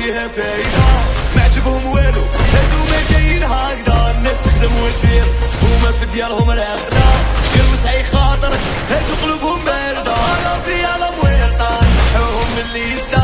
فيها فايدة ما عجبهم والو هادو ما جايين هكذا الناس تخدم وتدير هما في ديالهم راقدة غير وسعي خاطر هادو قلوبهم باردة انا فيها لا مويرطة نحوهم من اللي يستاهل